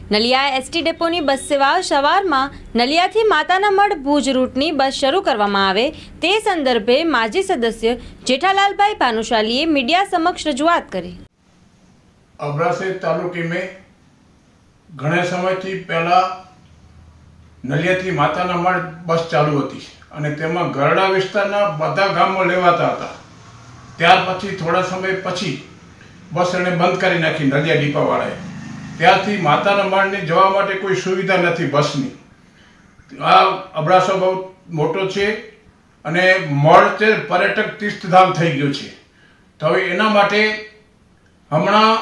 Naliya ST ડેપોની બસ સેવા સવારમાં નલિયાથી માતાના મઢ ભુજ રૂટની બસ શરૂ કરવામાં આવે તે સંદર્ભે માજી સદસ્ય જેઠાલાલભાઈ ભાનુશાલીએ મીડિયા સમક્ષ રજૂઆત કરી। અબડાસા તાલુકે में ઘણા સમયથી પહેલા નલિયાથી માતાના મઢ બસ ચાલુ હતી અને તેમાં ગરડા વિસ્તારના બધા ગામો લેવાતા હતા। ત્યાર પછી થોડા સમય પછી બસ એને બંધ કરી નાખી નલિયા ડીપાવાળાએ। ત્યારથી માતાના મઢને જવા માટે કોઈ સુવિધા નથી બસની। આ અબડાસા બહુ મોટો છે અને મઢ તે પર્યટક તીર્થધામ થઈ ગયો છે। તો હવે એના માટે હમણાં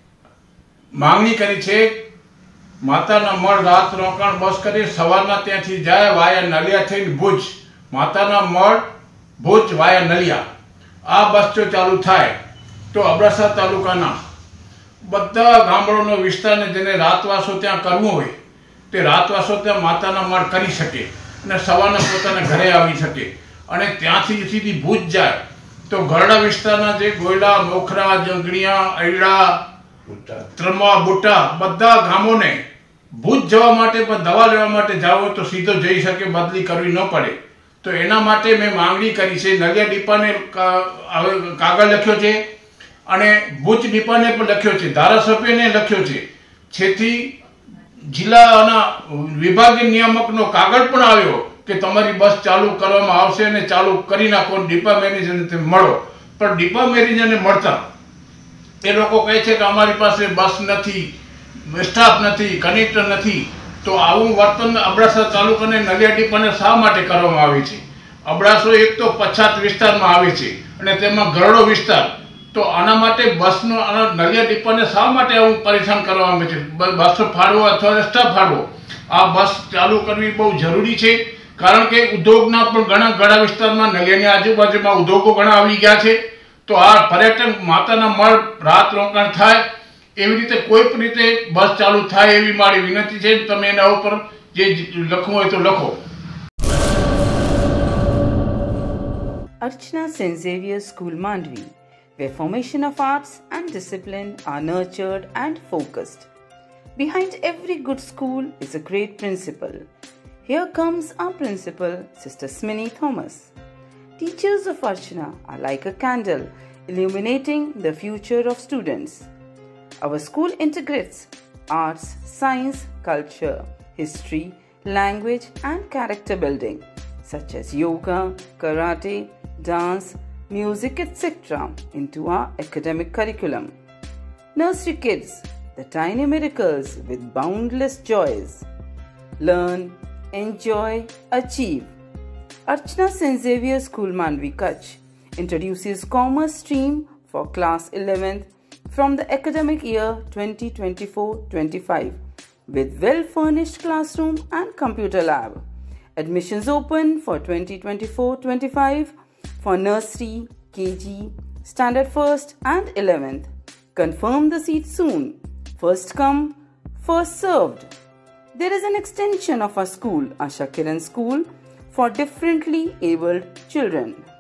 માંગણી કરી છે માતાના મઢ રાત રોકાણ બસ કરી સવારના ત્યાંથી જાય વાયા નલિયા થઈને ભુજ, માતાના મઢ ભુજ વાયા નલિયા। આ બસ જો ચાલુ થાય તો અબડાસા તાલુકાના બધા ગામડાનો વિસ્તારને જેને રાતવાસો ત્યાં કરવું હોય તે રાતવાસો ત્યાં માતાના મઢ કરી શકે અને સવારના પોતાના ઘરે આવી શકે અને ત્યાંથી સીધી ભુજ જાય તો ગરડા વિસ્તારના જે ગોયલા, મોખરા, જંગણિયા, અયડા, ત્રમા, બુટા બધા ગામોને ભુજ જવા માટે પણ દવા લેવા માટે જાવ તો સીધો જઈ શકે, બદલી કરવી ન પડે। તો એના માટે મેં માંગણી કરી છે। નલિયા ડીપાને કાગળ લખ્યો છે અને ભુજ ડીપાને પણ લખ્યો છે, ધારાસભ્યને લખ્યો છે, જેથી જિલ્લાના વિભાગીય નિયામકનો કાગળ પણ આવ્યો કે તમારી બસ ચાલુ કરવામાં આવશે અને ચાલુ કરી નાખો, ડીપા મેનેજરને મળો। પણ ડીપા મેનેજરને મળતા એ લોકો કહે છે કે અમારી પાસે બસ નથી, સ્ટાફ નથી, કનેક્ટર નથી। તો આવું વર્તન અબડાસા તાલુકાને નલિયા ડીપાને શા માટે કરવામાં આવે છે? અબડાસો એક તો પછાત વિસ્તારમાં આવે છે અને તેમાં ગરડો વિસ્તાર, તો આના માટે બસનો નલિયા ડીપાને શા માટે આવું પરેશાન કરવામાં આવે છે? બસ ફાળવો અથવા સ્ટાફ ફાળવો, આ બસ ચાલુ કરવી બહુ જરૂરી છે। કારણ કે ઉદ્યોગના પણ ઘણા ગરડા વિસ્તારમાં નલિયાની આજુબાજુમાં ઉદ્યોગો ઘણા આવી ગયા છે। તો આ પર્યટન માતાના મઢ રાત રોકાણ થાય એવી રીતે કોઈ પણ રીતે બસ ચાલુ થાય એવી મારી વિનંતી છે। તમે એના ઉપર જે લખવું હોય તો લખો। Archana St. Xavier School Mandvi, where formation of arts and discipline are nurtured and focused. Behind every good school is a great principal. Here comes our principal, Sister Smini Thomas. Teachers of Archana are like a candle illuminating the future of students. Our school integrates arts, science, culture, history, language and character building such as yoga, karate, dance, music, etc. into our academic curriculum. Nursery kids, the tiny miracles with boundless joys. Learn, enjoy, achieve. Archana St. Xavier School Mandvi Kutch introduces commerce stream for class 11th from the academic year 2024-25 with well-furnished classroom and computer lab. Admissions open for 2024-25 for nursery, KG, standard 1st and 11th. Confirm the seat soon. First come, first served. There is an extension of our school, Asha Kiran School, for differently abled children.